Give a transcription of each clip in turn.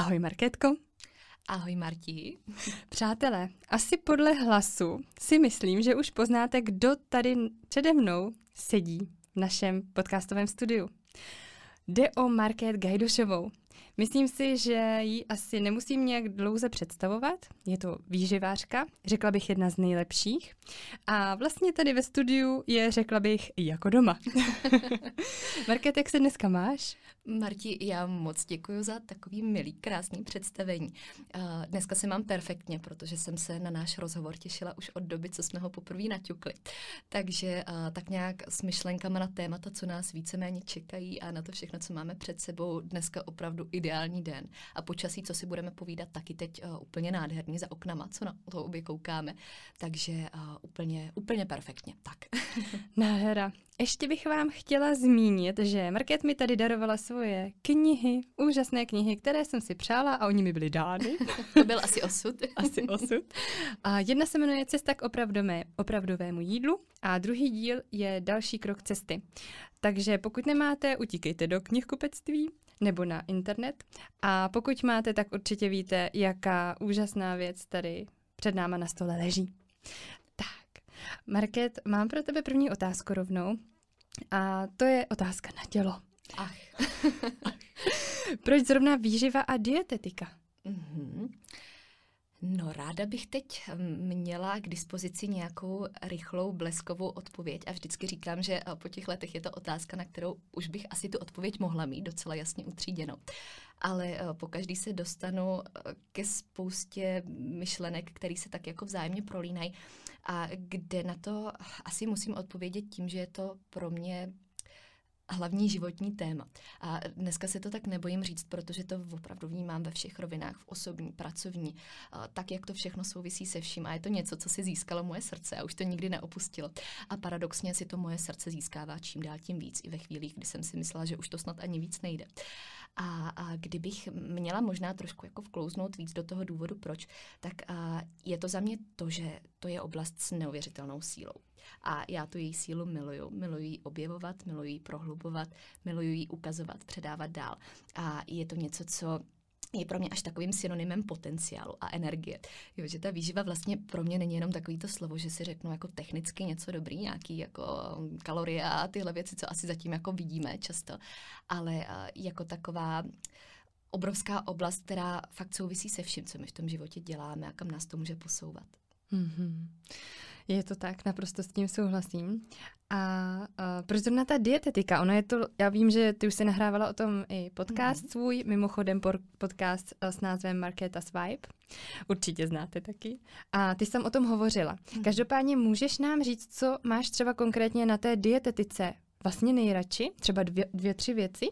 Ahoj Markétko. Ahoj Marti. Přátelé, asi podle hlasu si myslím, že už poznáte, kdo tady přede mnou sedí v našem podcastovém studiu. Jde o Markét Gajdošovou. Myslím si, že ji asi nemusím nějak dlouze představovat. Je to výživářka, řekla bych jedna z nejlepších. A vlastně tady ve studiu je, řekla bych, jako doma. Markét, jak se dneska máš? Marti, já moc děkuji za takový milý, krásný představení. Dneska se mám perfektně, protože jsem se na náš rozhovor těšila už od doby, co jsme ho poprvé naťukli. Takže tak nějak s myšlenkama na témata, co nás víceméně čekají a na to všechno, co máme před sebou, dneska opravdu ideální den. A počasí, co si budeme povídat, taky teď úplně nádherný za oknama, co na to obě koukáme. Takže úplně perfektně. Tak. Nádhera. Ještě bych vám chtěla zmínit, že Markét mi tady darovala svoje knihy, úžasné knihy, které jsem si přála a oni mi byly dány. To byl asi osud. Asi osud. A jedna se jmenuje Cesta k opravdovému jídlu a druhý díl je Další krok cesty. Takže pokud nemáte, utíkejte do knihkupectví nebo na internet. A pokud máte, tak určitě víte, jaká úžasná věc tady před náma na stole leží. Tak, Markét, mám pro tebe první otázku rovnou. A to je otázka na tělo. Ach. Proč zrovna výživa a dietetika? No, ráda bych teď měla k dispozici nějakou rychlou, bleskovou odpověď a vždycky říkám, že po těch letech je to otázka, na kterou už bych asi tu odpověď mohla mít docela jasně utříděnou. Ale pokaždý se dostanu ke spoustě myšlenek, které se tak jako vzájemně prolínají a kde na to asi musím odpovědět tím, že je to pro mě hlavní životní téma. A dneska se to tak nebojím říct, protože to opravdu vnímám ve všech rovinách, v osobní, pracovní, tak, jak to všechno souvisí se vším. A je to něco, co si získalo moje srdce a už to nikdy neopustilo. A paradoxně si to moje srdce získává čím dál tím víc, i ve chvílích, kdy jsem si myslela, že už to snad ani víc nejde. A kdybych měla možná trošku jako vklouznout víc do toho důvodu, proč, tak je to za mě to, že to je oblast s neuvěřitelnou sílou. A já tu její sílu miluju. Miluji ji objevovat, miluji ji prohlubovat, miluji ji ukazovat, předávat dál. A je to něco, co je pro mě až takovým synonymem potenciálu a energie. Jo, že ta výživa vlastně pro mě není jenom takový to slovo, že si řeknu jako technicky něco dobrý, nějaký jako kalorie a tyhle věci, co asi zatím jako vidíme často, ale jako taková obrovská oblast, která fakt souvisí se vším, co my v tom životě děláme a kam nás to může posouvat. Mm-hmm. Je to tak, naprosto s tím souhlasím. A proč zrovna ta dietetika? Ono je to, já vím, že ty už si nahrávala o tom i podcast svůj, mimochodem podcast s názvem Markéta's Vibe. Určitě znáte taky. A ty jsi tam o tom hovořila. Každopádně můžeš nám říct, co máš třeba konkrétně na té dietetice vlastně nejradši? Třeba dvě, tři věci?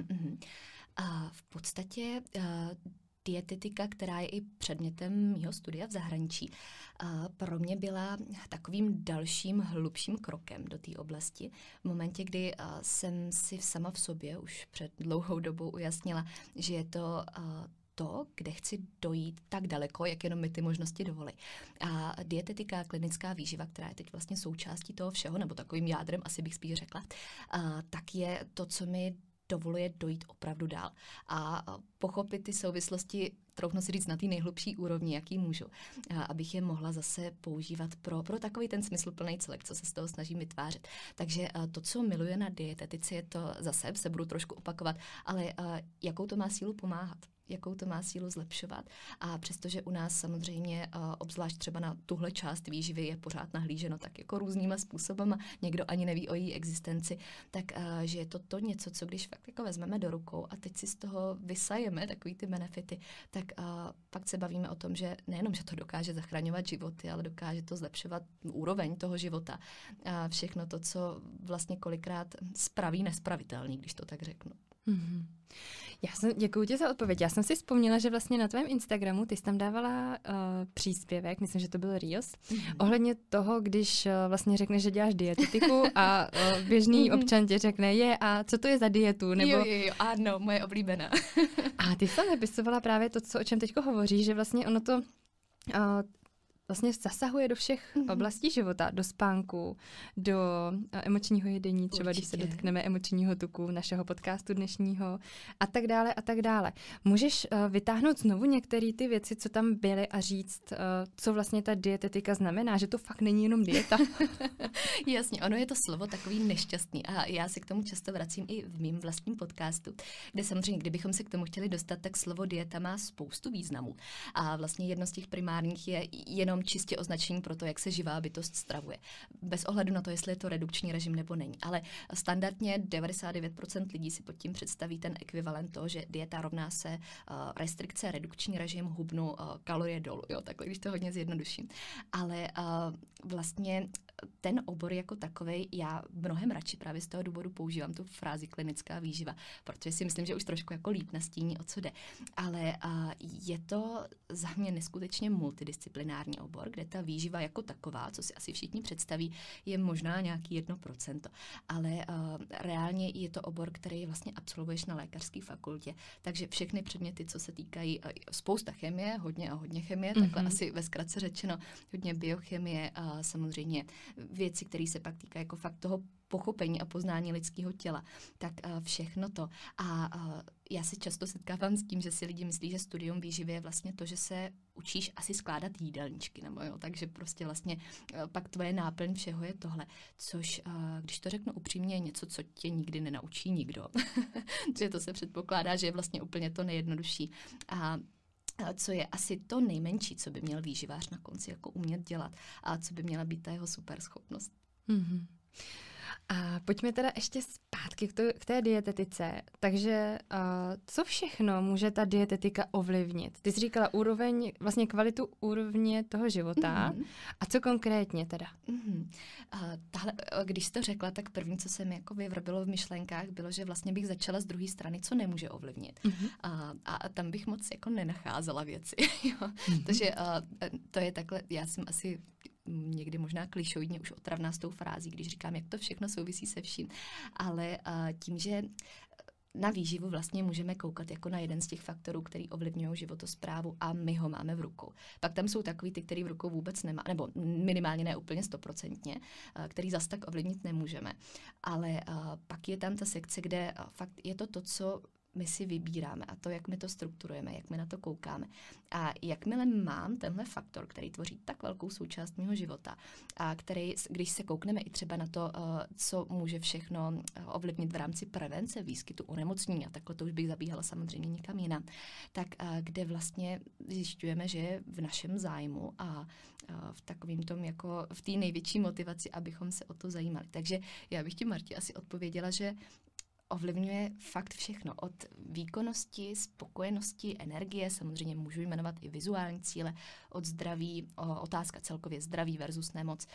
V podstatě dietetika, která je i předmětem mýho studia v zahraničí, pro mě byla takovým dalším hlubším krokem do té oblasti. V momentě, kdy jsem si sama v sobě už před dlouhou dobou ujasnila, že je to, kde chci dojít tak daleko, jak jenom mi ty možnosti dovolí. A dietetika, klinická výživa, která je teď vlastně součástí toho všeho, nebo takovým jádrem, asi bych spíš řekla, tak je to, co mi dovoluje dojít opravdu dál a pochopit ty souvislosti, troufnu si říct, na té nejhlubší úrovni, jaký můžu, abych je mohla zase používat pro takový ten smysluplný celek, co se z toho snažím vytvářet. Takže to, co miluje na dietetice, je to zase, se budu trošku opakovat, ale jakou to má sílu pomáhat, jakou to má sílu zlepšovat. A přestože u nás samozřejmě, obzvlášť třeba na tuhle část výživy je pořád nahlíženo tak jako různýma způsobama, někdo ani neví o její existenci, tak že je to něco, co když fakt jako vezmeme do rukou a teď si z toho vysajeme takový ty benefity, tak pak se bavíme o tom, že nejenom, že to dokáže zachraňovat životy, ale dokáže to zlepšovat úroveň toho života. A všechno to, co vlastně kolikrát spraví nespravitelný, když to tak řeknu. Mm-hmm. Děkuji ti za odpověď. Já jsem si vzpomněla, že vlastně na tvém Instagramu ty jsi tam dávala příspěvek, myslím, že to byl Reels, ohledně toho, když vlastně řekneš, že děláš dietetiku a běžný občan ti řekne, a co to je za dietu? Nebo... Jo, ano, moje oblíbená. A ty jsi tam napisovala právě to, o čem teďko hovoříš, že vlastně ono to... vlastně zasahuje do všech oblastí života, do spánku, do emočního jedení, třeba když se dotkneme emočního tuku našeho podcastu dnešního a tak dále a tak dále. Můžeš vytáhnout znovu některé ty věci, co tam byly a říct, co vlastně ta dietetika znamená, že to fakt není jenom dieta. Jasně, ono je to slovo takový nešťastný a já se k tomu často vracím i v mým vlastním podcastu, kde samozřejmě, kdybychom se k tomu chtěli dostat, tak slovo dieta má spoustu významů. A vlastně jedno z těch primárních je jenom čistě označení pro to, jak se živá bytost stravuje. Bez ohledu na to, jestli je to redukční režim nebo není. Ale standardně 99% lidí si pod tím představí ten ekvivalent toho, že dieta rovná se restrikce, redukční režim, hubnu, kalorie dolů. Jo, takhle, když to hodně zjednoduším. Ale vlastně ten obor jako takovej, já mnohem radši právě z toho důvodu používám tu frázi klinická výživa, protože si myslím, že už trošku jako líp nastíní, o co jde. Ale je to za mě neskutečně multidisciplinární obor, kde ta výživa jako taková, co si asi všichni představí, je možná nějaký 1%. Ale reálně je to obor, který vlastně absolvuješ na lékařské fakultě. Takže všechny předměty, co se týkají spousta chemie, hodně a hodně chemie, takhle asi ve zkratce řečeno, hodně biochemie, samozřejmě věci, které se pak týkají jako fakt toho pochopení a poznání lidského těla, tak všechno to. A já se často setkávám s tím, že si lidi myslí, že studium výživy je vlastně to, že se učíš asi skládat jídelníčky, nebo jo, takže prostě vlastně pak tvoje náplň všeho je tohle, což, když to řeknu upřímně, je něco, co tě nikdy nenaučí nikdo. Že to se předpokládá, že je vlastně úplně to nejjednodušší. A co je asi to nejmenší, co by měl výživář na konci jako umět dělat a co by měla být ta jeho superschopnost. Mm-hmm. A pojďme teda ještě zpátky k té dietetice. Takže co všechno může ta dietetika ovlivnit? Ty jsi říkala vlastně kvalitu úrovně toho života. A co konkrétně teda? Tahle, když jsi to řekla, tak první, co se mi jako vyvrbilo v myšlenkách, bylo, že vlastně bych začala z druhé strany, co nemůže ovlivnit. A tam bych moc jako nenacházela věci. Takže to je takhle, já jsem asi někdy možná klišoidně už otravná s tou frází, když říkám, jak to všechno souvisí se vším. Ale tím, že na výživu vlastně můžeme koukat jako na jeden z těch faktorů, který ovlivňují životosprávu a my ho máme v rukou. Pak tam jsou takový ty, který v rukou vůbec nemá, nebo minimálně ne úplně 100%, který zas tak ovlivnit nemůžeme. Ale pak je tam ta sekce, kde fakt je to, co my si vybíráme a to, jak my to strukturujeme, jak my na to koukáme. A jakmile mám tenhle faktor, který tvoří tak velkou součást mého života a který, když se koukneme i třeba na to, co může všechno ovlivnit v rámci prevence výskytu onemocnění, a takhle to už bych zabíhala samozřejmě někam jinam, tak kde vlastně zjišťujeme, že je v našem zájmu a v takovým tom jako v té největší motivaci, abychom se o to zajímali. Takže já bych ti, Marti, asi odpověděla, že ovlivňuje fakt všechno. Od výkonnosti, spokojenosti, energie, samozřejmě můžu jmenovat i vizuální cíle, od zdraví, otázka celkově zdraví versus nemoc.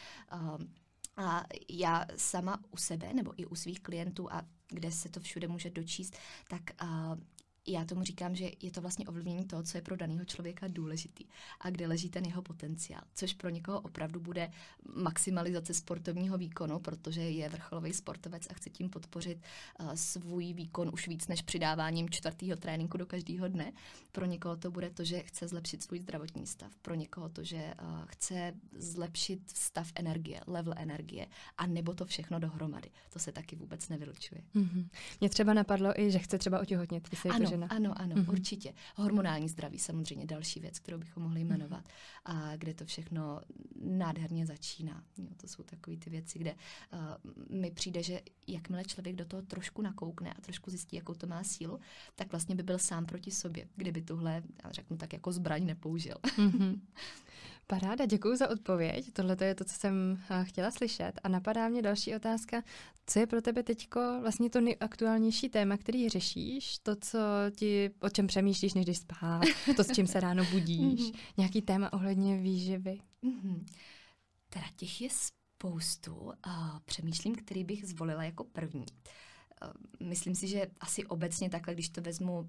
A já sama u sebe nebo i u svých klientů, a kde se to všude může dočíst, tak já tomu říkám, že je to vlastně ovlivnění toho, co je pro daného člověka důležitý a kde leží ten jeho potenciál, což pro někoho opravdu bude maximalizace sportovního výkonu, protože je vrcholový sportovec a chce tím podpořit svůj výkon už víc než přidáváním 4. tréninku do každého dne. Pro někoho to bude to, že chce zlepšit svůj zdravotní stav, pro někoho to, že chce zlepšit stav energie, level energie, a nebo to všechno dohromady. To se taky vůbec nevylučuje. Mě třeba napadlo i, že chce třeba otěhotnět. Ano, určitě. Hormonální zdraví samozřejmě další věc, kterou bychom mohli jmenovat. A kde to všechno nádherně začíná. Jo, to jsou takové ty věci, kde mi přijde, že jakmile člověk do toho trošku nakoukne a trošku zjistí, jakou to má sílu, tak vlastně by byl sám proti sobě, kdyby tuhle, já řeknu tak, jako zbraň nepoužil. Paráda, děkuji za odpověď. Tohle je to, co jsem chtěla slyšet. A napadá mě další otázka. Co je pro tebe teďko vlastně to nejaktuálnější téma, který řešíš? To, o čem přemýšlíš, než jdeš spát? To, s čím se ráno budíš? Nějaký téma ohledně výživy? Teda těch je spoustu. Přemýšlím, který bych zvolila jako první. Myslím si, že asi obecně takhle, když to vezmu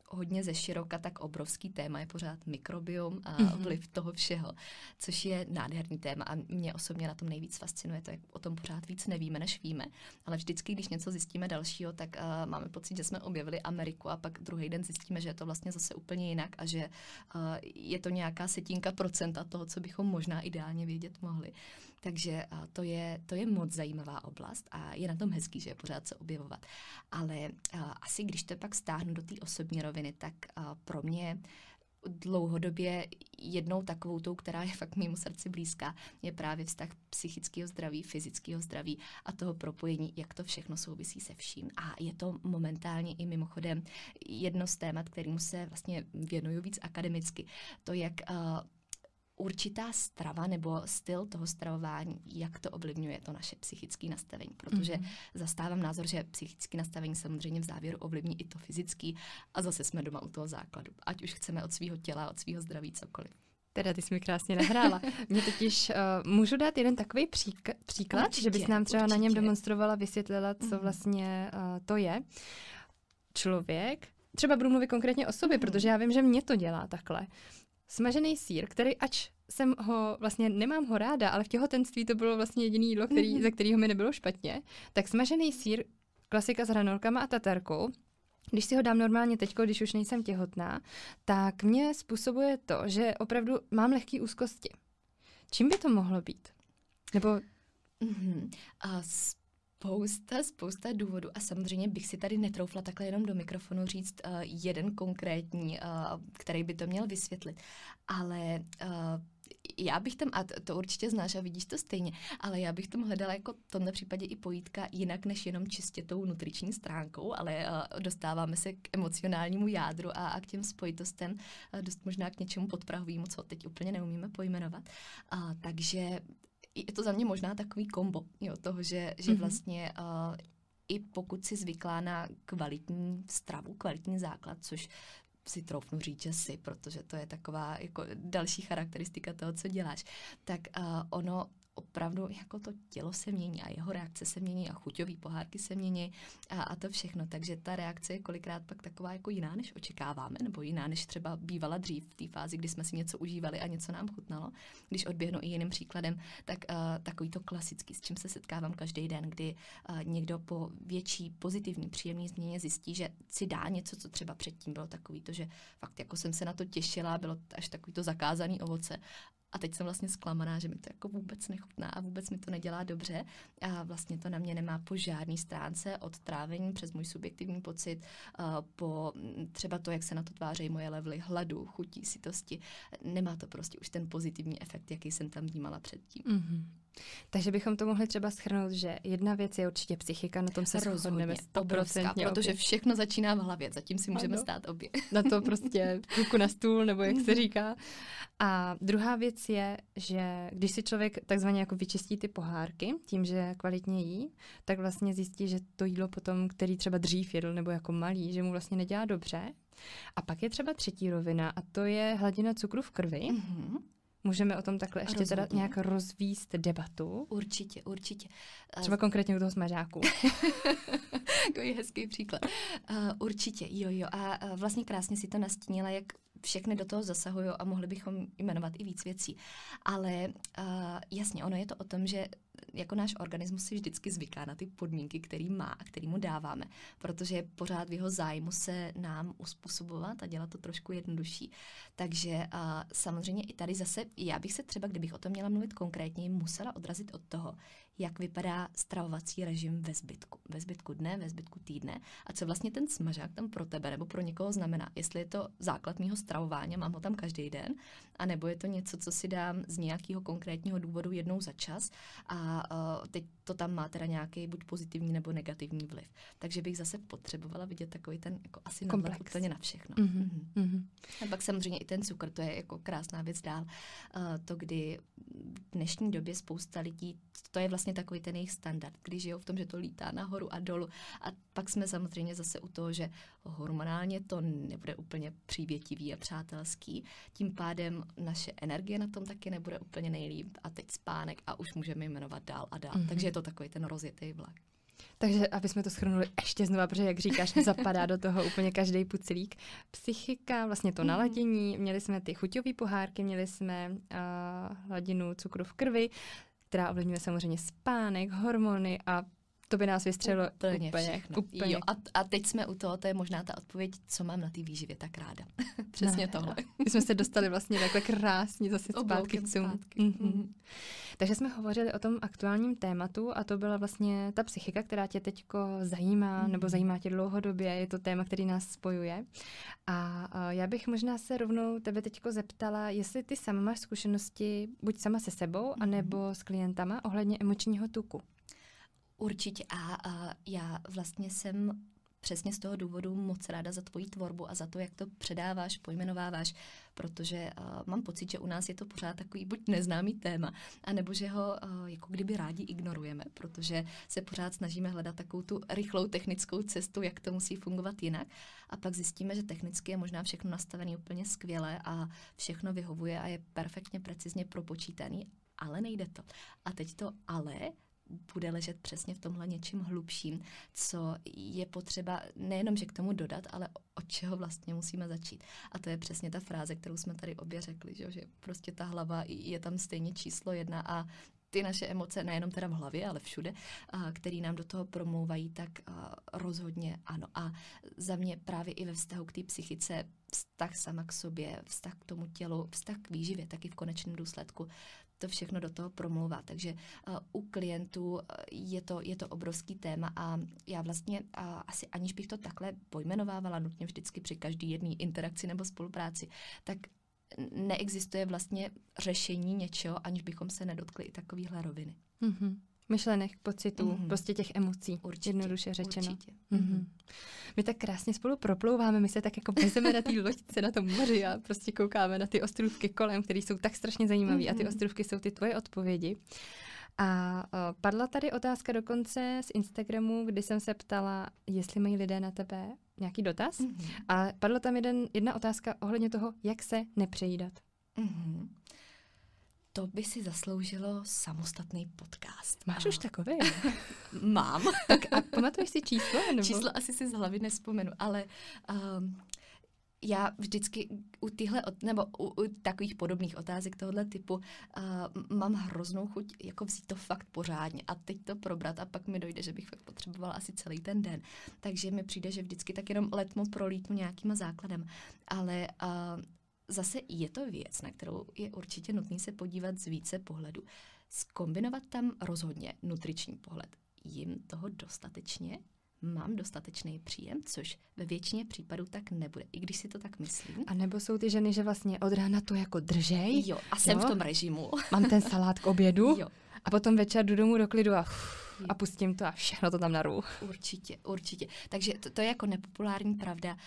hodně ze široka, tak obrovský téma je pořád mikrobiom a vliv toho všeho, což je nádherný téma a mě osobně na tom nejvíc fascinuje, to jak o tom pořád víc nevíme, než víme, ale vždycky, když něco zjistíme dalšího, tak máme pocit, že jsme objevili Ameriku a pak druhý den zjistíme, že je to vlastně zase úplně jinak a že je to nějaká setinka procenta toho, co bychom možná ideálně vědět mohli. Takže to je moc zajímavá oblast a je na tom hezký, že je pořád se objevovat. Ale asi když to pak stáhnu do té osobní roviny, tak pro mě dlouhodobě jednou takovou tou, která je fakt mému srdci blízká, je právě vztah psychického zdraví, fyzického zdraví a toho propojení, jak to všechno souvisí se vším. A je to momentálně i mimochodem jedno z témat, kterému se vlastně věnuju víc akademicky. To, jak určitá strava nebo styl toho stravování, jak to ovlivňuje to naše psychické nastavení. Protože zastávám názor, že psychické nastavení samozřejmě v závěru ovlivní i to fyzické a zase jsme doma u toho základu. Ať už chceme od svého těla, od svého zdraví cokoliv. Teda ty jsi mi krásně nahrála. Mě totiž můžu dát jeden takový příklad, určitě, že bys nám třeba na něm demonstrovala, vysvětlila, co vlastně to je. Člověk, třeba budu mluvit konkrétně o sobě, protože já vím, že mě to dělá takhle. Smažený sýr, který ač jsem ho, vlastně nemám ho ráda, ale v těhotenství to bylo vlastně jediný jídlo, ze kterého mi nebylo špatně, tak smažený sýr, klasika s hranolkama a tatarkou, když si ho dám normálně teďko, když už nejsem těhotná, tak mě způsobuje to, že opravdu mám lehký úzkosti. Čím by to mohlo být? Nebo... Spousta důvodů a samozřejmě bych si tady netroufla takhle jenom do mikrofonu říct jeden konkrétní, který by to měl vysvětlit, ale já bych tam, a to určitě znáš a vidíš to stejně, ale já bych tam hledala jako v tomhle případě i pojítka jinak než jenom čistě tou nutriční stránkou, ale dostáváme se k emocionálnímu jádru a k těm spojitostem, dost možná k něčemu podprahovému, co teď úplně neumíme pojmenovat. Takže je to za mě možná takový kombo, toho, že vlastně i pokud si zvyklá na kvalitní stravu, kvalitní základ, což si troufnu říct, že si, protože to je taková jako další charakteristika toho, co děláš, tak ono opravdu jako to tělo se mění a jeho reakce se mění a chuťový pohárky se mění a to všechno. Takže ta reakce je kolikrát pak taková jako jiná, než očekáváme, nebo jiná, než třeba bývala dřív v té fázi, kdy jsme si něco užívali a něco nám chutnalo. Když odběhnu i jiným příkladem, tak takový to klasický, s čím se setkávám každý den, kdy někdo po větší pozitivní, příjemné změně zjistí, že si dá něco, co třeba předtím bylo takový to, že fakt jako jsem se na to těšila, bylo až takový to zakázaný ovoce. A teď jsem vlastně zklamaná, že mi to jako vůbec nechutná a vůbec mi to nedělá dobře a vlastně to na mě nemá po žádný stránce od trávení přes můj subjektivní pocit, po třeba to, jak se na to tvářejí moje levely hladu, chutí, sytosti. Nemá to prostě už ten pozitivní efekt, jaký jsem tam vnímala předtím. Takže bychom to mohli třeba shrnout, že jedna věc je určitě psychika, na tom se shodneme 100%. Protože všechno začíná v hlavě, zatím si můžeme stát obě. Na to prostě ruku na stůl, nebo jak se říká. A druhá věc je, že když si člověk takzvaně jako vyčistí ty pohárky, tím, že kvalitně jí, tak vlastně zjistí, že to jídlo potom, který třeba dřív jedl, nebo jako malý, že mu vlastně nedělá dobře. A pak je třeba třetí rovina a to je hladina cukru v krvi. Můžeme o tom takhle ještě teda nějak rozvíst debatu? Určitě. Třeba konkrétně u toho smažáku. Takový hezký příklad. Určitě, jo. A vlastně krásně si to nastínila, jak všechny do toho zasahují a mohli bychom jmenovat i víc věcí. Ale jasně, ono je to o tom, že jako náš organismus si vždycky zvyká na ty podmínky, který má a který mu dáváme, protože je pořád v jeho zájmu se nám uspůsobovat a dělat to trošku jednodušší. Takže samozřejmě i tady zase, já bych se třeba, kdybych o tom měla mluvit konkrétně, musela odrazit od toho, jak vypadá stravovací režim ve zbytku. Ve zbytku dne, ve zbytku týdne a co vlastně ten smažák tam pro tebe nebo pro někoho znamená. Jestli je to základ mýho stravování, mám ho tam každý den, anebo je to něco, co si dám z nějakého konkrétního důvodu jednou za čas a teď to tam má teda nějaký buď pozitivní nebo negativní vliv. Takže bych zase potřebovala vidět takový ten jako asi nadhled úplně na všechno. A pak samozřejmě i ten cukr, to je jako krásná věc dál. To, kdy v dnešní době spousta lidí, to je vlastně takový ten jejich standard, když žijou v tom, že to lítá nahoru a dolů. A pak jsme samozřejmě zase u toho, že hormonálně to nebude úplně přívětivý a přátelský. Tím pádem naše energie na tom taky nebude úplně nejlíp. A teď spánek a už můžeme jmenovat dál a dál. Takže je to takový ten rozjetý vlak. Takže, aby jsme to shrnuli ještě znova, protože, jak říkáš, zapadá do toho úplně každý puclík. Psychika, vlastně to naladění, měli jsme ty chuťové pohárky, měli jsme hladinu cukru v krvi, která ovlivňuje samozřejmě spánek, hormony a to by nás vystřelilo úplně všechno. Úplně. Jo, a teď jsme u toho, to je možná ta odpověď, co mám na té výživě tak ráda. Přesně tohle. My jsme se dostali vlastně takhle krásně zase zpátky k tomu. Takže jsme hovořili o tom aktuálním tématu a to byla vlastně ta psychika, která tě teďko zajímá nebo zajímá tě dlouhodobě. Je to téma, který nás spojuje. A já bych možná se rovnou tebe teďko zeptala, jestli ty sama máš zkušenosti buď sama se sebou, anebo s klientama ohledně emočního tuku. Určitě a já vlastně jsem přesně z toho důvodu moc ráda za tvoji tvorbu a za to, jak to předáváš, pojmenováváš, protože mám pocit, že u nás je to pořád takový buď neznámý téma, anebo že ho jako kdyby rádi ignorujeme, protože se pořád snažíme hledat takovou tu rychlou technickou cestu, jak to musí fungovat jinak a pak zjistíme, že technicky je možná všechno nastavené úplně skvěle a všechno vyhovuje a je perfektně precizně propočítaný, ale nejde to. A teď to ale bude ležet přesně v tomhle něčím hlubším, co je potřeba nejenom, že k tomu dodat, ale od čeho vlastně musíme začít. A to je přesně ta fráze, kterou jsme tady obě řekli, že prostě ta hlava je tam stejně číslo 1 a ty naše emoce, nejenom teda v hlavě, ale všude, který nám do toho promlouvají, tak rozhodně ano. A za mě právě i ve vztahu k té psychice, vztah sama k sobě, vztah k tomu tělu, vztah k výživě, taky v konečném důsledku, to všechno do toho promlouvá. Takže u klientů je to obrovský téma a já vlastně asi aniž bych to takhle pojmenovávala nutně vždycky při každý jedné interakci nebo spolupráci, tak neexistuje vlastně řešení něčeho, aniž bychom se nedotkli i takovýhle roviny. Myšlenek, pocitů, prostě těch emocí, určitě, jednoduše řečeno. Určitě. My tak krásně spolu proplouváme, my se tak jako vezeme na té loďce, na tom moři a prostě koukáme na ty ostrůvky kolem, které jsou tak strašně zajímavé a ty ostrůvky jsou ty tvoje odpovědi. A padla tady otázka dokonce z Instagramu, kdy jsem se ptala, jestli mají lidé na tebe nějaký dotaz. A padla tam jedna otázka ohledně toho, jak se nepřejídat. To by si zasloužilo samostatný podcast. Máš už takový? Mám. Tak a pamatuješ si číslo? Nebo? Číslo asi si z hlavy nevzpomenu, ale já vždycky nebo u takových podobných otázek tohohle typu mám hroznou chuť jako vzít to fakt pořádně a teď to probrat a pak mi dojde, že bych fakt potřebovala asi celý ten den. Takže mi přijde, že vždycky tak jenom letmo prolítnu nějakýma základem. Ale zase je to věc, na kterou je určitě nutný se podívat z více pohledů. Zkombinovat tam rozhodně nutriční pohled. Jím toho dostatečně? Mám dostatečný příjem, což ve většině případů tak nebude, i když si to tak myslím. A nebo jsou ty ženy, že vlastně od rána to jako držej. Jo, a jsem v tom režimu. Mám ten salát k obědu jo. A potom večer jdu domů do klidu a pustím to a všechno to tam naru. Určitě. Takže to je jako nepopulární pravda.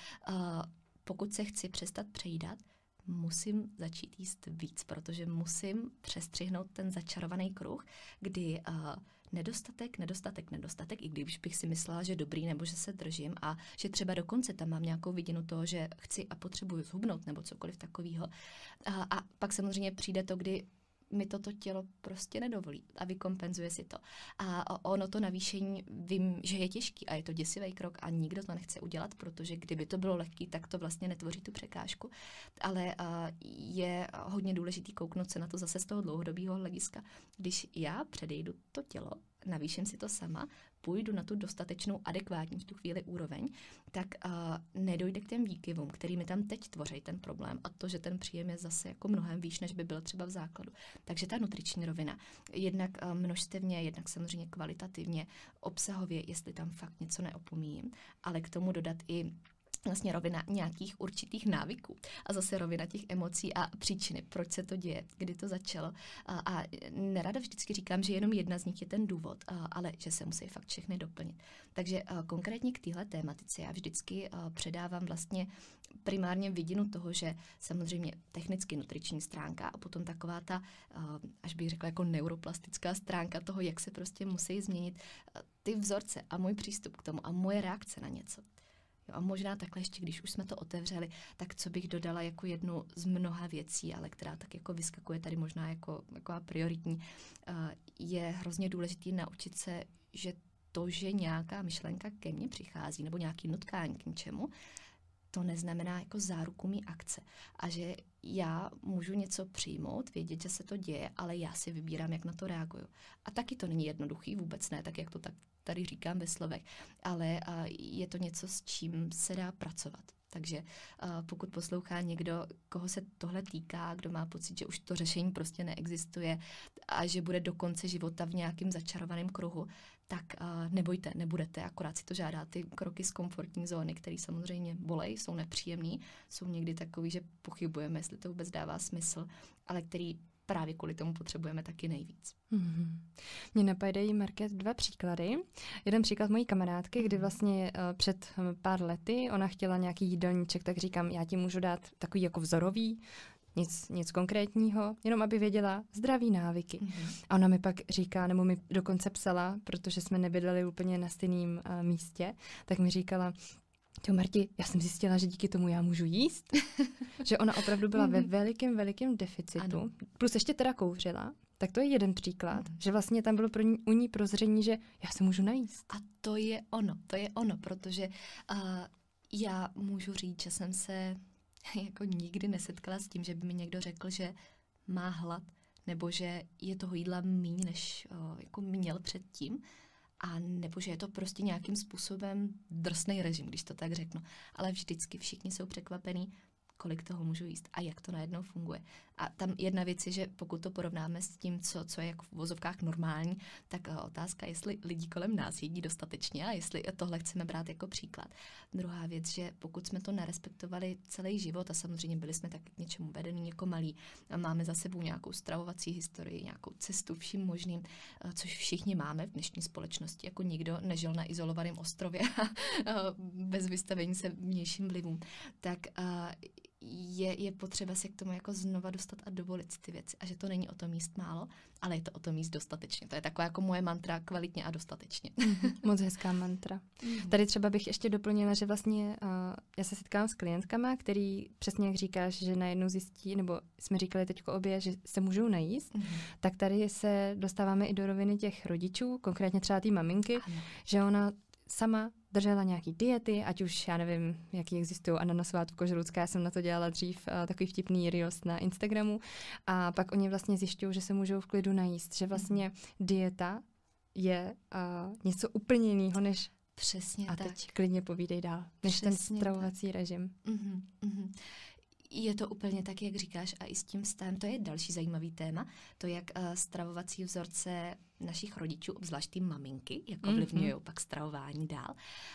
Pokud se chci přestat přejídat, musím začít jíst víc, protože musím přestřihnout ten začarovaný kruh, kdy nedostatek, i když bych si myslela, že dobrý, nebo že se držím a že třeba dokonce tam mám nějakou vidinu toho, že chci a potřebuju zhubnout nebo cokoliv takového. A pak samozřejmě přijde to, kdy mi toto tělo prostě nedovolí a vykompenzuje si to. A ono to navýšení, vím, že je těžký a je to děsivý krok a nikdo to nechce udělat, protože kdyby to bylo lehký, tak to vlastně netvoří tu překážku. Ale je hodně důležitý kouknout se na to zase z toho dlouhodobého hlediska. Když já předejdu to tělo, navýším si to sama, půjdu na tu dostatečnou, adekvátní v tu chvíli úroveň, tak nedojde k těm výkyvům, který mi tam teď tvoří ten problém a to, že ten příjem je zase jako mnohem výš, než by byl třeba v základu. Takže ta nutriční rovina, jednak množstevně, jednak samozřejmě kvalitativně, obsahově, jestli tam fakt něco neopomíjím, ale k tomu dodat i vlastně rovina nějakých určitých návyků a zase rovina těch emocí a příčiny, proč se to děje, kdy to začalo. A nerada vždycky říkám, že jenom jedna z nich je ten důvod, ale že se musí fakt všechny doplnit. Takže konkrétně k téhle tématice já vždycky předávám vlastně primárně vidinu toho, že samozřejmě technicky nutriční stránka a potom taková ta, až bych řekla jako neuroplastická stránka toho, jak se prostě musí změnit ty vzorce a můj přístup k tomu a moje reakce na něco. A možná takhle ještě, když už jsme to otevřeli, tak co bych dodala jako jednu z mnoha věcí, ale která tak jako vyskakuje tady možná jako prioritní, je hrozně důležitý naučit se, že to, že nějaká myšlenka ke mně přichází nebo nějaký nutkání k něčemu, to neznamená jako záruku mý akce. A že já můžu něco přijmout, vědět, že se to děje, ale já si vybírám, jak na to reaguju. A taky to není jednoduchý, vůbec ne, tak jak to tak tady říkám ve slovech, ale je to něco, s čím se dá pracovat. Takže pokud poslouchá někdo, koho se tohle týká, kdo má pocit, že už to řešení prostě neexistuje a že bude do konce života v nějakém začarovaném kruhu, tak nebojte, nebudete, akorát si to žádá ty kroky z komfortní zóny, které samozřejmě bolej, jsou nepříjemný, jsou někdy takový, že pochybujeme, jestli to vůbec dává smysl, ale který právě kvůli tomu potřebujeme taky nejvíc. Mně napadají, Markéto, 2 příklady. Jeden příklad mojí kamarádky, kdy vlastně před pár lety ona chtěla nějaký jídelníček, tak říkám, já ti můžu dát takový jako vzorový, nic konkrétního, jenom aby věděla zdraví návyky. A ona mi pak říká, nebo mi dokonce psala, protože jsme nebydleli úplně na stejném místě, tak mi říkala, Marti, já jsem zjistila, že díky tomu já můžu jíst, že ona opravdu byla ve velikém deficitu, ano. Plus ještě teda kouřila, tak to je jeden příklad, že vlastně tam bylo u ní prozření, že já se můžu najíst. A to je ono, protože já můžu říct, že jsem se jako nikdy nesetkala s tím, že by mi někdo řekl, že má hlad, nebo že je toho jídla míň, než jako měl předtím, a nebo že je to prostě nějakým způsobem drsný režim, když to tak řeknu. Ale vždycky všichni jsou překvapení, kolik toho můžu jíst a jak to najednou funguje. A tam jedna věc je, že pokud to porovnáme s tím, co je jako v vozovkách normální, tak otázka, jestli lidi kolem nás jedí dostatečně a jestli tohle chceme brát jako příklad. Druhá věc, že pokud jsme to nerespektovali celý život a samozřejmě byli jsme taky k něčemu vedení jako malí, a máme za sebou nějakou stravovací historii, nějakou cestu vším možným, což všichni máme v dnešní společnosti, jako nikdo nežil na izolovaném ostrově bez vystavení se vnějším vlivům, tak je potřeba se k tomu jako znova dostat a dovolit ty věci. A že to není o tom jíst málo, ale je to o tom jíst dostatečně. To je taková jako moje mantra, kvalitně a dostatečně. Moc hezká mantra. Tady třeba bych ještě doplnila, že vlastně já se setkám s klientkama, který přesně jak říkáš, že najednou zjistí, nebo jsme říkali teďko obě, že se můžou najíst, tak tady se dostáváme i do roviny těch rodičů, konkrétně třeba té maminky, že ona sama držela nějaký diety, ať už, já nevím, jaký existují, ananasová koželudská, já jsem na to dělala dřív takový vtipný reels na Instagramu, a pak oni vlastně zjišťují, že se můžou v klidu najíst, že vlastně dieta je něco úplně jiného, než přesně a tak. teď klidně povídej dál, než přesně ten stravovací režim. Je to úplně tak, jak říkáš, a i s tím stavem, to je další zajímavý téma, to jak stravovací vzorce našich rodičů, obzvlášť ty maminky, jak ovlivňují pak stravování dál.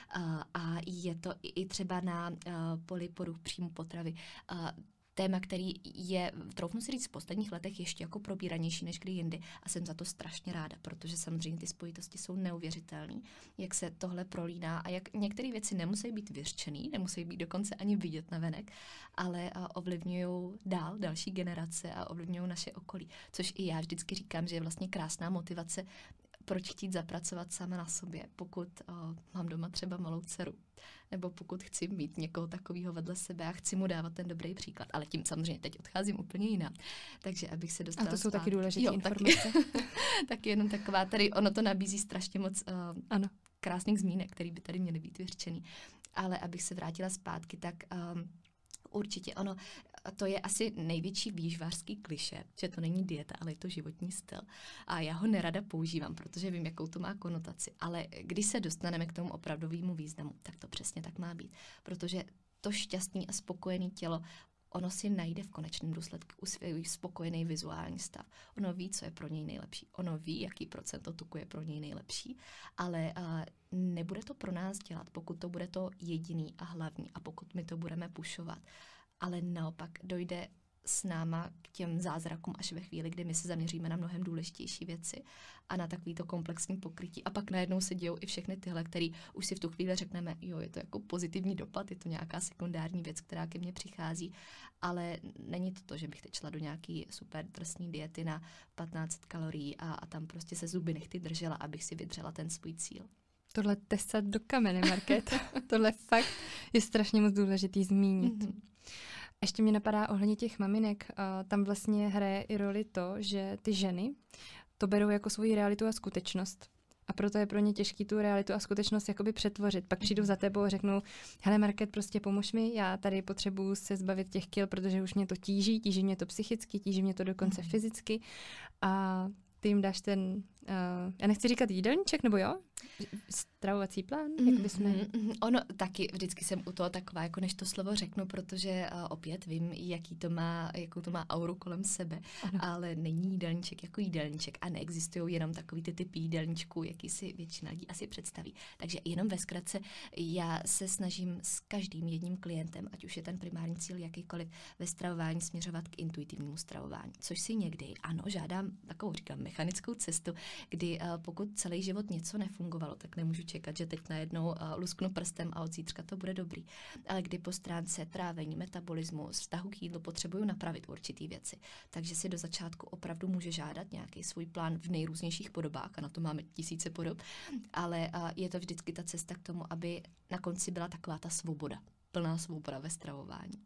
A je to i třeba na poli poruch příjmu potravy. Téma, který je, troufnu si říct, v posledních letech ještě jako probíranější než kdy jindy, a jsem za to strašně ráda, protože samozřejmě ty spojitosti jsou neuvěřitelné, jak se tohle prolíná a jak některé věci nemusí být vyřčený, nemusí být dokonce ani vidět navenek, ale ovlivňují dál další generace a ovlivňují naše okolí, což i já vždycky říkám, že je vlastně krásná motivace, proč chtít zapracovat sama na sobě, pokud mám doma třeba malou dceru, nebo pokud chci mít někoho takového vedle sebe a chci mu dávat ten dobrý příklad. Ale tím samozřejmě teď odcházím úplně jinak. Takže abych se dostala a to jsou taky důležité informace. Taky jenom taková, tady ono to nabízí strašně moc krásných zmínek, které by tady měly být vyřčený. Ale abych se vrátila zpátky, tak určitě ono, to je asi největší výžvářský klišé, že to není dieta, ale je to životní styl. A já ho nerada používám, protože vím, jakou to má konotaci. Ale když se dostaneme k tomu opravdovému významu, tak to přesně tak má být. Protože to šťastný a spokojený tělo, ono si najde v konečném důsledku svůj spokojený vizuální stav. Ono ví, co je pro něj nejlepší. Ono ví, jaký procento tuku je pro něj nejlepší, ale nebude to pro nás dělat, pokud to bude to jediný a hlavní a pokud my to budeme pušovat. Ale naopak dojde s náma k těm zázrakům až ve chvíli, kdy my se zaměříme na mnohem důležitější věci a na takovýto komplexní pokrytí. A pak najednou se dějou i všechny tyhle, které už si v tu chvíli řekneme, jo, je to jako pozitivní dopad, je to nějaká sekundární věc, která ke mně přichází, ale není to to, že bych teď šla do nějaký super drsný diety na 1500 kalorií a tam prostě se zuby nechty držela, abych si vydřela ten svůj cíl. Tohle tesat do kamene, Markéto. Tohle fakt je strašně moc důležitý zmínit. Ještě mě napadá ohledně těch maminek, tam vlastně hraje i roli to, že ty ženy to berou jako svoji realitu a skutečnost. a proto je pro ně těžký tu realitu a skutečnost jakoby přetvořit. Pak přijdu za tebou a řeknu, hele Market, prostě pomož mi, já tady potřebuju se zbavit těch kil, protože už mě to tíží mě to psychicky, tíží mě to dokonce fyzicky a ty jim dáš ten, já nechci říkat jídelníček, nebo jo? Stravovací plán, jak bychom... Ono taky vždycky jsem u toho taková, jako než to slovo řeknu, protože opět vím, jakou to má auru kolem sebe, ale není jídelníček jako jídelníček a neexistují jenom takový ty typy jídelníčků, jaký si většina lidí asi představí. Takže jenom ve zkratce, já se snažím s každým jedním klientem, ať už je ten primární cíl jakýkoliv, ve stravování směřovat k intuitivnímu stravování, což si někdy, ano, žádám takovou, říkám, mechanickou cestu, kdy pokud celý život něco nefungovalo, tak nemůžu čekat, že teď najednou lusknu prstem a od zítřka to bude dobrý. Ale kdy po stránce trávení, metabolismu, vztahu k jídlu potřebuju napravit určitý věci. Takže si do začátku opravdu může žádat nějaký svůj plán v nejrůznějších podobách a na to máme tisíce podob, ale je to vždycky ta cesta k tomu, aby na konci byla taková ta svoboda, plná svoboda ve stravování.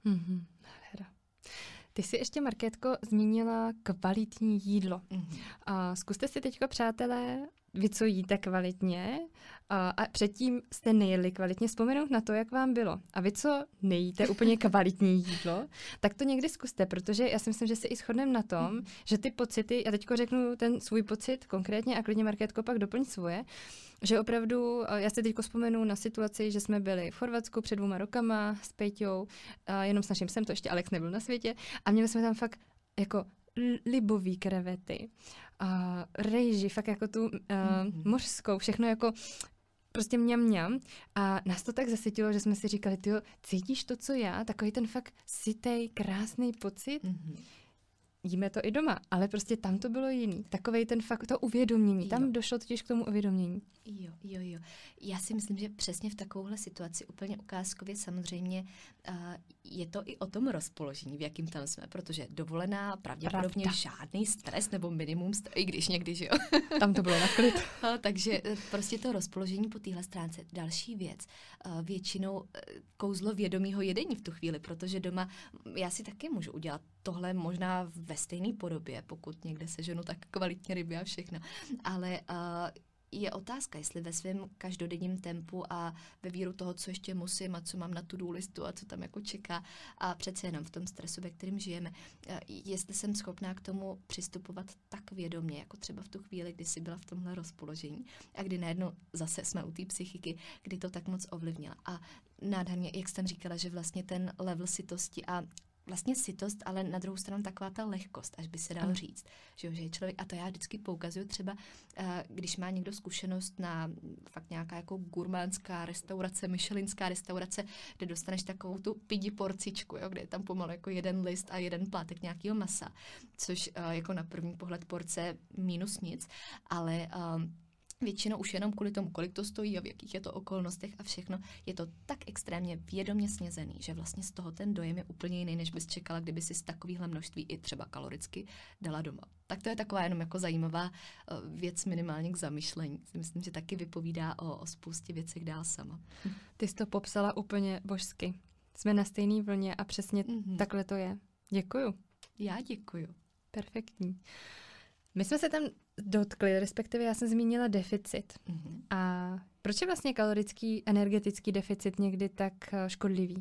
Ty jsi ještě, Markétko, zmínila kvalitní jídlo. A zkuste si teďko, přátelé, vy, co jíte kvalitně a předtím jste nejedli kvalitně, vzpomenout na to, jak vám bylo. A vy, co nejíte úplně kvalitní jídlo, tak to někdy zkuste, protože já si myslím, že se i shodneme na tom, že ty pocity, já teďko řeknu ten svůj pocit konkrétně a klidně Markétko pak doplň svoje, že opravdu, já si teďko vzpomenu na situaci, že jsme byli v Chorvatsku před 2 rokama s Peťou, jenom s naším psem, to ještě Alex nebyl na světě, a měli jsme tam fakt jako libový krevety, rejži, fakt jako tu mořskou, všechno jako prostě mňam. A nás to tak zasytilo, že jsme si říkali, tyjo, cítíš to, co já? Takový ten fakt sytej, krásný pocit. Jíme to i doma, ale prostě tam to bylo jiný. Takovej ten fakt, to uvědomění. Tam došlo totiž k tomu uvědomění. Jo. Já si myslím, že přesně v takovouhle situaci úplně ukázkově samozřejmě je to i o tom rozpoložení, v jakým tam jsme, protože dovolená pravděpodobně žádný stres nebo minimum stres, i když někdy, že jo. Tam to bylo na klid. Takže prostě to rozpoložení po téhle stránce. Další věc, většinou kouzlo vědomího jedení v tu chvíli, protože doma já si taky můžu udělat tohle možná ve stejné podobě, pokud někde seženu tak kvalitně ryby a všechno, ale je otázka, jestli ve svém každodenním tempu a ve víru toho, co ještě musím a co mám na to-do listu a co tam jako čeká a přece jenom v tom stresu, ve kterém žijeme, jestli jsem schopná k tomu přistupovat tak vědomě, jako třeba v tu chvíli, kdy jsi byla v tomhle rozpoložení a kdy najednou zase jsme u té psychiky, kdy to tak moc ovlivnila. A nádherně, jak jsem říkala, že vlastně ten level sytosti a vlastně sytost, ale na druhou stranu taková ta lehkost, až by se dalo říct, že je člověk, a to já vždycky poukazuju třeba, když má někdo zkušenost na fakt nějaká jako gurmánská restaurace, michelinská restaurace, kde dostaneš takovou tu pidi porcičku, jo, kde je tam pomalu jako jeden list a jeden plátek nějakého masa, což jako na první pohled porce minus nic, ale většinou už jenom kvůli tomu, kolik to stojí a v jakých je to okolnostech a všechno, je to tak extrémně vědomě snězený, že vlastně z toho ten dojem je úplně jiný, než bys čekala, kdyby si z takovýhle množství i třeba kaloricky dala doma. Tak to je taková jenom jako zajímavá věc minimálně k zamyšlení. Myslím, že taky vypovídá o spoustě věcech dál sama. Ty jsi to popsala úplně božsky. Jsme na stejné vlně a přesně takhle to je. Děkuju. Já děkuju. Perfektní. My jsme se tam dotkli, respektive já jsem zmínila deficit. A proč je vlastně kalorický, energetický deficit někdy tak škodlivý?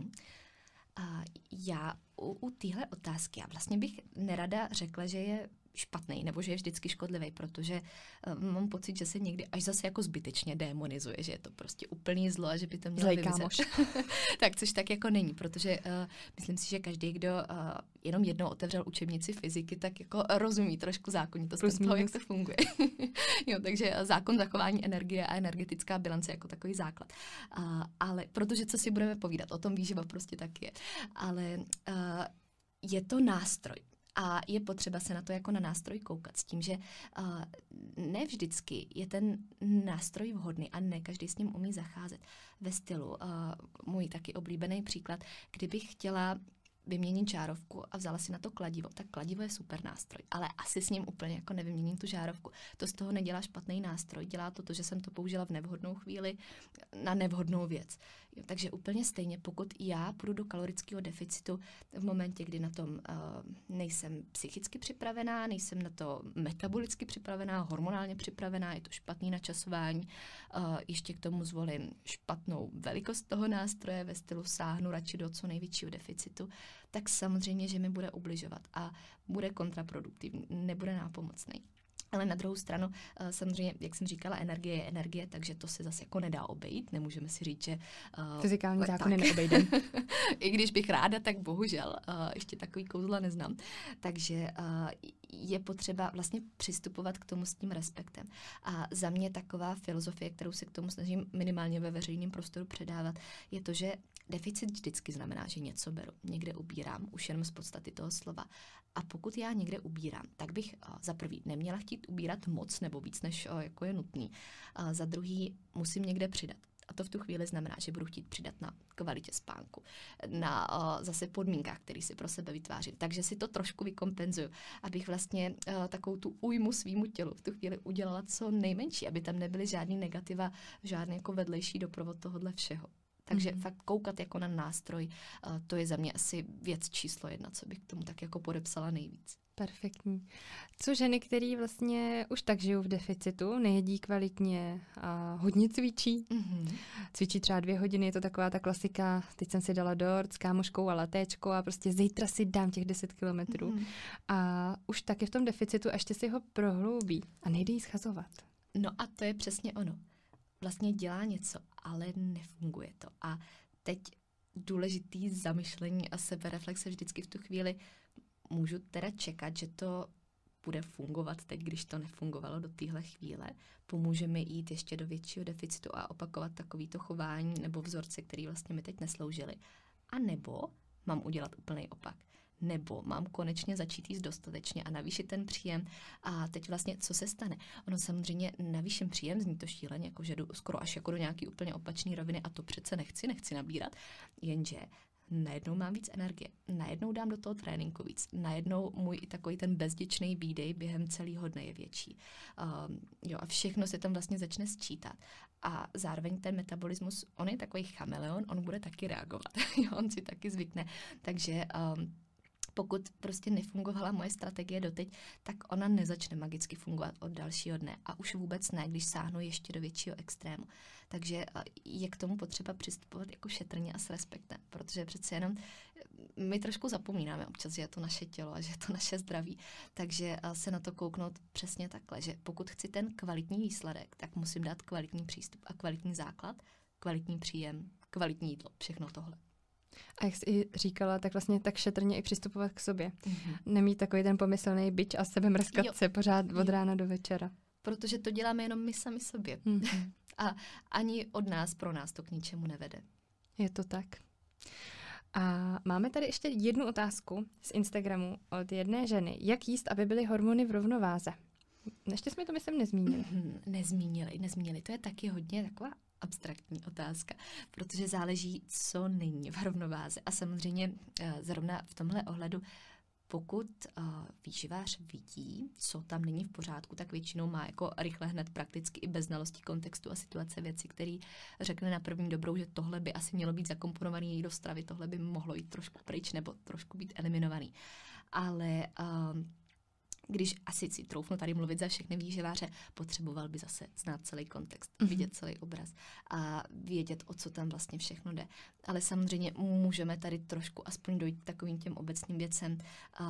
Já u téhle otázky, já vlastně bych nerada řekla, že je špatný, nebo že je vždycky škodlivý, protože mám pocit, že se někdy až zase jako zbytečně démonizuje, že je to prostě úplný zlo a že by to mělo vymizet. Tak, což tak jako není, protože myslím si, že každý, kdo jenom jednou otevřel učebnici fyziky, tak jako rozumí trošku zákonitost toho, jak to funguje. Jo, takže zákon zachování energie a energetická bilance jako takový základ. Ale protože co si budeme povídat, o tom výživa prostě tak je. Ale je to nástroj. A je potřeba se na to jako na nástroj koukat s tím, že ne vždycky je ten nástroj vhodný a ne každý s ním umí zacházet. Ve stylu, můj taky oblíbený příklad, kdybych chtěla vyměnit žárovku a vzala si na to kladivo, tak kladivo je super nástroj, ale asi s ním úplně jako nevyměním tu žárovku. To z toho nedělá špatný nástroj, dělá to, že jsem to použila v nevhodnou chvíli na nevhodnou věc. Jo, takže úplně stejně, pokud já půjdu do kalorického deficitu v momentě, kdy na tom nejsem psychicky připravená, nejsem na to metabolicky připravená, hormonálně připravená, je to špatný načasování, ještě k tomu zvolím špatnou velikost toho nástroje ve stylu sáhnu radši do co největšího deficitu, tak samozřejmě, že mi bude ubližovat a bude kontraproduktivní, nebude nápomocný. Ale na druhou stranu, samozřejmě, jak jsem říkala, energie je energie, takže to se zase jako nedá obejít. Nemůžeme si říct, že... Fyzikální zákony neobejdem. I když bych ráda, tak bohužel. Ještě takový kouzla neznám. Takže je potřeba vlastně přistupovat k tomu s tím respektem. A za mě taková filozofie, kterou se k tomu snažím minimálně ve veřejném prostoru předávat, je to, že deficit vždycky znamená, že něco beru, někde ubírám, už jenom z podstaty toho slova. A pokud já někde ubírám, tak bych za prvý neměla chtít ubírat moc nebo víc, než jako je nutný. Za druhý musím někde přidat. A to v tu chvíli znamená, že budu chtít přidat na kvalitě spánku, na zase podmínkách, které si pro sebe vytvářím. Takže si to trošku vykompenzuju, abych vlastně takovou tu újmu svýmu tělu v tu chvíli udělala co nejmenší, aby tam nebyly žádný negativa, žádný jako vedlejší doprovod tohohle všeho. Takže fakt koukat jako na nástroj, to je za mě asi věc číslo 1, co bych k tomu tak jako podepsala nejvíc. Perfektní. Co ženy, které vlastně už tak žijou v deficitu, nejedí kvalitně a hodně cvičí. Cvičí třeba 2 hodiny, je to taková ta klasika, teď jsem si dala dort s kámoškou a latéčko a prostě zítra si dám těch 10 kilometrů. A už tak je v tom deficitu a ještě si ho prohloubí a nejde jí schazovat. No a to je přesně ono. Vlastně dělá něco, ale nefunguje to. A teď důležitý zamyšlení a sebereflexe vždycky v tu chvíli můžu teda čekat, že to bude fungovat teď, když to nefungovalo do téhle chvíle. Pomůže mi jít ještě do většího deficitu a opakovat takovýto chování nebo vzorce, který vlastně mi teď nesloužily. A nebo mám udělat úplný opak. Nebo mám konečně začít jíst dostatečně a navýšit ten příjem. A teď vlastně, co se stane? Ono samozřejmě navýším příjem, zní to šíleně, jako že jdu skoro až jako do nějaký úplně opačný roviny a to přece nechci nabírat, jenže najednou mám víc energie, najednou dám do toho tréninku víc, najednou můj takový ten bezděčný výdej během celého dne je větší. A všechno se tam vlastně začne sčítat. A zároveň ten metabolismus, on je takový chameleon, on bude taky reagovat, on si taky zvykne. Takže pokud prostě nefungovala moje strategie doteď, tak ona nezačne magicky fungovat od dalšího dne. A už vůbec ne, když sáhnu ještě do většího extrému. Takže je k tomu potřeba přistupovat jako šetrně a s respektem, protože přece jenom my trošku zapomínáme občas, že je to naše tělo a že je to naše zdraví. Takže se na to kouknout přesně takhle, že pokud chci ten kvalitní výsledek, tak musím dát kvalitní přístup a kvalitní základ, kvalitní příjem, kvalitní jídlo, všechno tohle. A jak jsi říkala, tak vlastně tak šetrně i přistupovat k sobě. Nemít takový ten pomyslný bič a sebemrskat se pořád od rána do večera. Protože to děláme jenom my sami sobě. A ani od nás, pro nás to k ničemu nevede. Je to tak. A máme tady ještě jednu otázku z Instagramu od jedné ženy. Jak jíst, aby byly hormony v rovnováze? Ještě jsme to, myslím, nezmínili. Nezmínili. To je taky hodně taková abstraktní otázka, protože záleží, co není v rovnováze. A samozřejmě zrovna v tomhle ohledu, pokud výživář vidí, co tam není v pořádku, tak většinou má jako rychle hned prakticky i bez znalosti kontextu a situace věci, který řekne na první dobrou, že tohle by asi mělo být zakomponovaný do stravy, tohle by mohlo jít trošku pryč nebo trošku být eliminovaný. Ale když asi si troufnu tady mluvit za všechny výživáře, potřeboval by zase znát celý kontext, vidět celý obraz a vědět, o co tam vlastně všechno jde. Ale samozřejmě můžeme tady trošku aspoň dojít k takovým těm obecným věcem.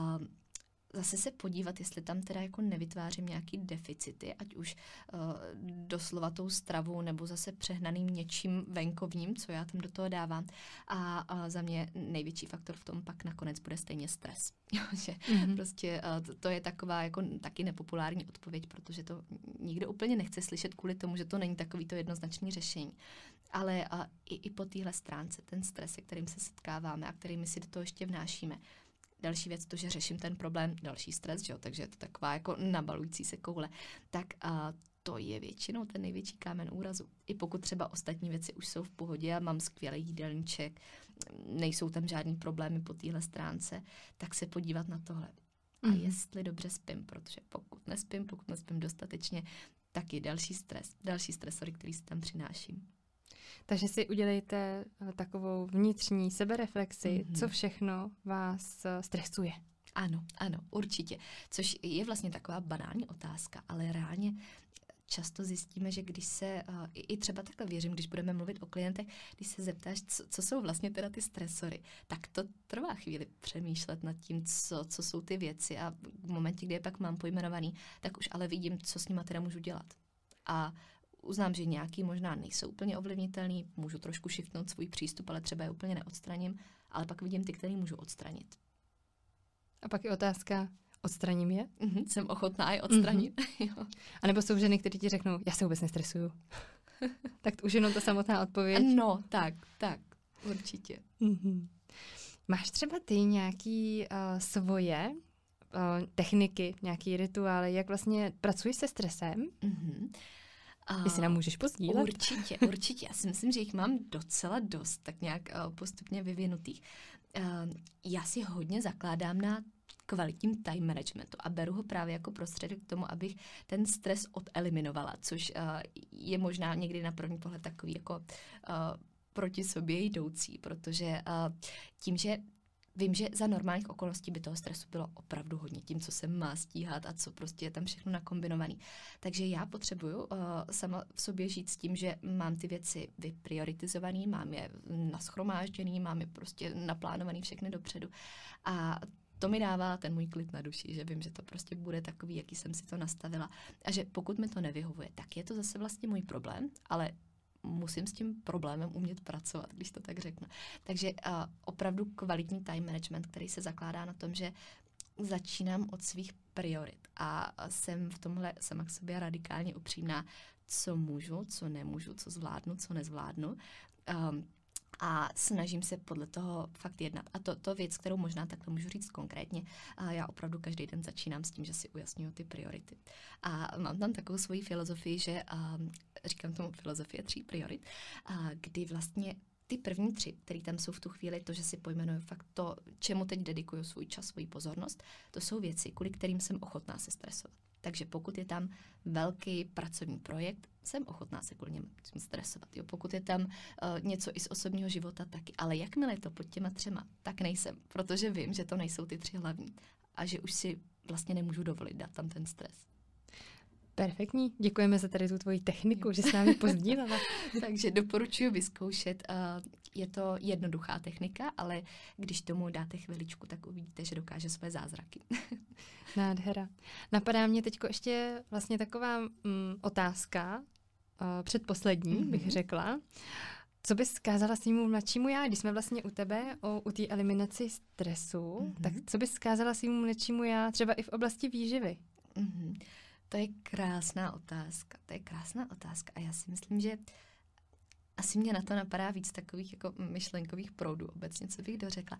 Zase se podívat, jestli tam teda jako nevytvářím nějaký deficity, ať už doslova tou stravou nebo zase přehnaným něčím venkovním, co já tam do toho dávám. A za mě největší faktor v tom pak nakonec bude stejně stres. Že prostě to je taková jako taky nepopulární odpověď, protože to nikdo úplně nechce slyšet kvůli tomu, že to není takový to jednoznačný řešení. Ale i po téhle stránce ten stres, se kterým se setkáváme a kterými si do toho ještě vnášíme. Další věc, to, že řeším ten problém, další stres, že jo? Takže je to taková jako nabalující se koule. Tak to je většinou ten největší kámen úrazu. I pokud třeba ostatní věci už jsou v pohodě a mám skvělý jídelníček, nejsou tam žádný problémy po téhle stránce, tak se podívat na tohle. A jestli dobře spím, protože pokud nespím dostatečně, tak je další stresory, který si tam přináším. Takže si udělejte takovou vnitřní sebereflexi, co všechno vás stresuje. Ano, určitě. Což je vlastně taková banální otázka, ale reálně často zjistíme, že když se, i třeba takhle věřím, když budeme mluvit o klientech, když se zeptáš, co jsou vlastně teda ty stresory, tak to trvá chvíli přemýšlet nad tím, co jsou ty věci a v momentě, kdy je pak mám pojmenovaný, tak už ale vidím, co s nima teda můžu dělat. A uznám, že nějaký možná nejsou úplně ovlivnitelný, můžu trošku shiftnout svůj přístup, ale třeba je úplně neodstraním, ale pak vidím ty, který můžu odstranit. A pak je otázka, odstraním je? Jsem ochotná je odstranit. A nebo jsou ženy, které ti řeknou, já se vůbec nestresuju. Tak už jenom ta samotná odpověď. No, tak, určitě. Máš třeba ty nějaký svoje techniky, nějaký rituály, jak vlastně pracuješ se stresem? Jestli nám můžeš pozdílet? Určitě. Já si myslím, že jich mám docela dost, tak nějak postupně vyvinutých. Já si hodně zakládám na kvalitním time managementu a beru ho právě jako prostředek k tomu, abych ten stres odeliminovala, což je možná někdy na první pohled takový jako proti sobě jdoucí, protože tím, že vím, že za normálních okolností by toho stresu bylo opravdu hodně, tím, co se má stíhat a co prostě je tam všechno nakombinovaný. Takže já potřebuju sama v sobě žít s tím, že mám ty věci vyprioritizovaný, mám je nashromážděný, mám je prostě naplánovaný všechny dopředu. A to mi dává ten můj klid na duši, že vím, že to prostě bude takový, jaký jsem si to nastavila. A že pokud mi to nevyhovuje, tak je to zase vlastně můj problém, ale musím s tím problémem umět pracovat, když to tak řeknu. Takže opravdu kvalitní time management, který se zakládá na tom, že začínám od svých priorit a jsem v tomhle sama k sobě radikálně upřímná, co můžu, co nemůžu, co zvládnu, co nezvládnu. A snažím se podle toho fakt jednat. A to věc, kterou možná takhle můžu říct konkrétně, já opravdu každý den začínám s tím, že si ujasňuju ty priority. A mám tam takovou svoji filozofii, že říkám tomu filozofie 3 priorit, kdy vlastně ty první 3, které tam jsou v tu chvíli, to, že si pojmenuju fakt to, čemu teď dedikuju svůj čas, svoji pozornost, to jsou věci, kvůli kterým jsem ochotná se stresovat. Takže pokud je tam velký pracovní projekt, jsem ochotná se kvůli němu stresovat. Jo, pokud je tam něco i z osobního života, taky. Ale jakmile je to pod těma 3, tak nejsem, protože vím, že to nejsou ty 3 hlavní a že už si vlastně nemůžu dovolit dát tam ten stres. Perfektní. Děkujeme za tady tu tvoji techniku, že s námi pozdílela. Takže doporučuji vyzkoušet. Je to jednoduchá technika, ale když tomu dáte chviličku, tak uvidíte, že dokáže své zázraky. Nádhera. Napadá mě teď ještě vlastně taková otázka, předposlední, bych řekla. Co bys vzkázala svýmu mladšímu já, když jsme vlastně u tebe, u té eliminaci stresu, tak co bys vzkázala svýmu mladšímu já třeba i v oblasti výživy? To je krásná otázka. A já si myslím, že asi mě na to napadá víc takových jako myšlenkových proudů obecně, co bych dořekla.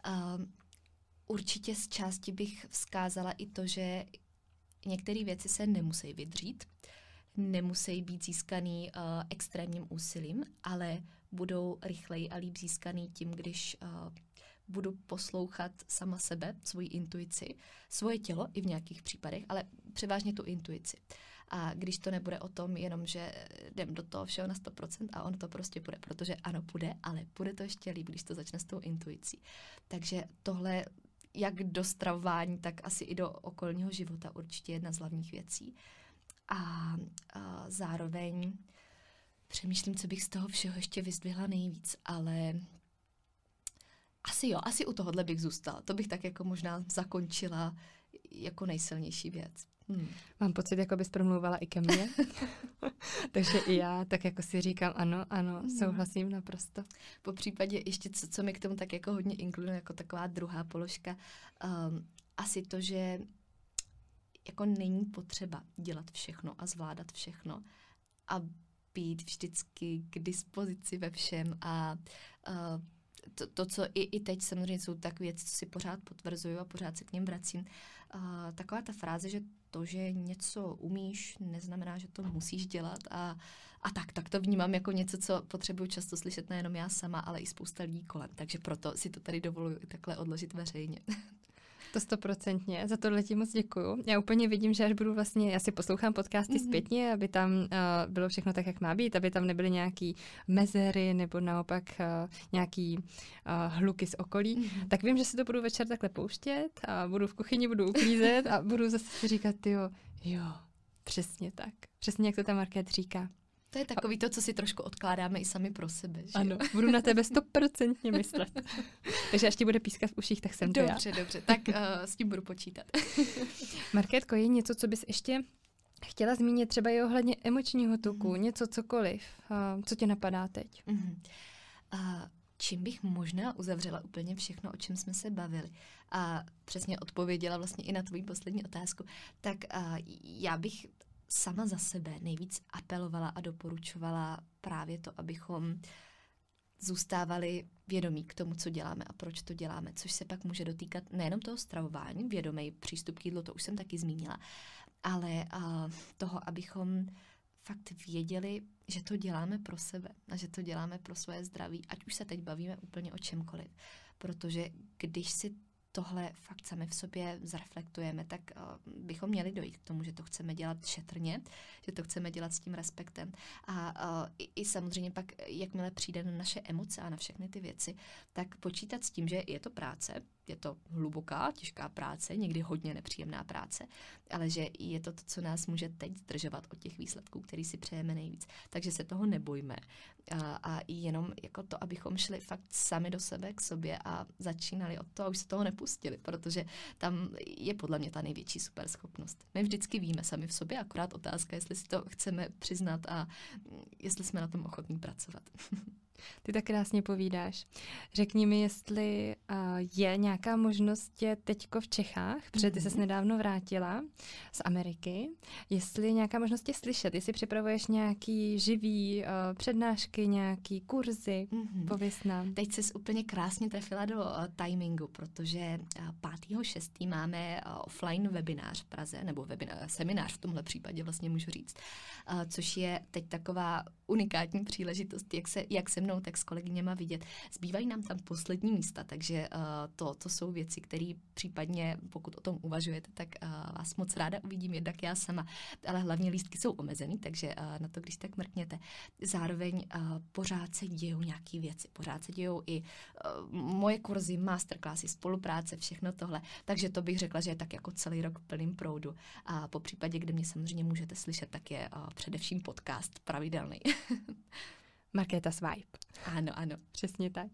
Určitě z části bych vzkázala i to, že některé věci se nemusí vydřít, nemusí být získaný extrémním úsilím, ale budou rychleji a líp získaný tím, když budu poslouchat sama sebe, svoji intuici, svoje tělo i v nějakých případech, ale převážně tu intuici. A když to nebude o tom jenom, že jdem do toho všeho na 100% a ono to prostě půjde, protože ano, půjde, ale půjde to ještě líp, když to začne s tou intuicí. Takže tohle, jak do stravování, tak asi i do okolního života určitě jedna z hlavních věcí. A zároveň přemýšlím, co bych z toho všeho ještě vyzdvihla nejvíc, ale asi u tohohle bych zůstala. To bych tak jako možná zakončila jako nejsilnější věc. Mám pocit, jako bys promluvala i ke mně. Takže i já tak jako si říkám ano, souhlasím naprosto. Po případě ještě, co mi k tomu tak jako hodně inkluduje, jako taková druhá položka, asi to, že jako není potřeba dělat všechno a zvládat všechno a být vždycky k dispozici ve všem a to, co i teď samozřejmě jsou takové věci, co si pořád potvrzuju a pořád se k něm vracím. Taková ta fráze, že to, že něco umíš, neznamená, že to musíš dělat a tak to vnímám jako něco, co potřebuju často slyšet nejenom já sama, ale i spousta lidí kolem. Takže proto si to tady dovoluji takhle odložit veřejně. To 100%. Za tohle ti moc děkuju. Já úplně vidím, že až budu vlastně, já si poslouchám podcasty zpětně, aby tam bylo všechno tak, jak má být, aby tam nebyly nějaký mezery nebo naopak nějaký hluky z okolí. Tak vím, že si to budu večer takhle pouštět a budu v kuchyni, budu uklízet a budu zase si říkat, jo, přesně tak. Přesně, jak to ta Markéta říká. To je takový to, co si trošku odkládáme i sami pro sebe. Že? Ano, budu na tebe 100% myslet. Takže až ti bude pískat v uších, tak jsem to já. Dobře, tak s tím budu počítat. Markétko, je něco, co bys ještě chtěla zmínit, třeba i ohledně emočního tuku, něco cokoliv, co tě napadá teď? Čím bych možná uzavřela úplně všechno, o čem jsme se bavili a přesně odpověděla vlastně i na tvou poslední otázku, tak já bych sama za sebe nejvíc apelovala a doporučovala právě to, abychom zůstávali vědomí k tomu, co děláme a proč to děláme, což se pak může dotýkat nejenom toho stravování, vědomý přístup k jídlu, to už jsem taky zmínila, ale toho, abychom fakt věděli, že to děláme pro sebe a že to děláme pro svoje zdraví, ať už se teď bavíme úplně o čemkoliv. Protože když si tohle fakt sami v sobě zreflektujeme, tak bychom měli dojít k tomu, že to chceme dělat šetrně, že to chceme dělat s tím respektem. A i samozřejmě pak, jakmile přijde na naše emoce a na všechny ty věci, tak počítat s tím, že je to práce, je to hluboká, těžká práce, někdy hodně nepříjemná práce, ale že je to, co nás může teď zdržovat od těch výsledků, který si přejeme nejvíc. Takže se toho nebojme. A jenom jako to, abychom šli fakt sami do sebe, k sobě a začínali od toho a už se toho nepustili, protože tam je podle mě ta největší superschopnost. My vždycky víme sami v sobě, akorát otázka, jestli si to chceme přiznat a jestli jsme na tom ochotní pracovat. Ty tak krásně povídáš. Řekni mi, jestli je nějaká možnost tě teďko v Čechách, protože ty ses nedávno vrátila z Ameriky, jestli je nějaká možnost tě slyšet, jestli připravuješ nějaký živý přednášky, nějaký kurzy, pověz nám. Teď ses úplně krásně trefila do timingu, protože 5.6. máme offline webinář v Praze, nebo seminář v tomhle případě vlastně můžu říct, což je teď taková unikátní příležitost, jak se mnou, tak s kolegyněma vidět. Zbývají nám tam poslední místa, takže to jsou věci, které případně, pokud o tom uvažujete, tak vás moc ráda uvidím, jednak já sama, ale hlavně lístky jsou omezený, takže na to, když tak mrkněte. Zároveň pořád se dějou nějaké věci, pořád se dějou i moje kurzy, masterclassy, spolupráce, všechno tohle, takže to bych řekla, že je tak jako celý rok v plným proudu. A po případě, kde mě samozřejmě můžete slyšet, tak je především podcast pravidelný. Markéta's Vibe. Ano. Přesně tak.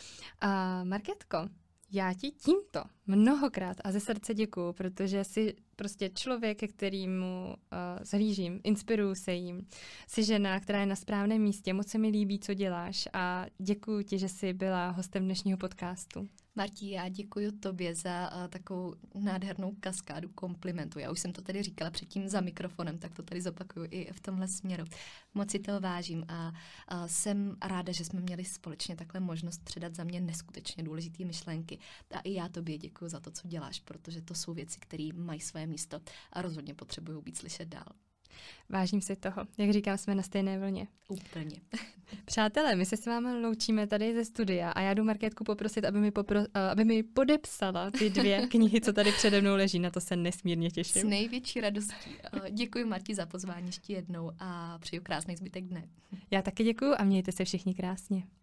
Markétko, já ti tímto mnohokrát a ze srdce děkuju, protože jsi prostě člověk, ke kterému zhlížím, inspiruju se jim. Jsi žena, která je na správném místě, moc se mi líbí, co děláš a děkuju ti, že jsi byla hostem dnešního podcastu. Martí, já děkuji tobě za takovou nádhernou kaskádu komplimentů. Já už jsem to tady říkala předtím za mikrofonem, tak to tady zopakuju i v tomhle směru. Moc si to vážím a jsem ráda, že jsme měli společně takhle možnost předat za mě neskutečně důležité myšlenky. A i já tobě děkuji za to, co děláš, protože to jsou věci, které mají své místo a rozhodně potřebují být slyšet dál. Vážím si toho. Jak říkám, jsme na stejné vlně. Úplně. Přátelé, my se s vámi loučíme tady ze studia a já jdu Markétku poprosit, aby mi podepsala ty 2 knihy, co tady přede mnou leží. Na to se nesmírně těším. S největší radostí. Děkuji, Marti, za pozvání ještě jednou a přeju krásný zbytek dne. Já taky děkuju a mějte se všichni krásně.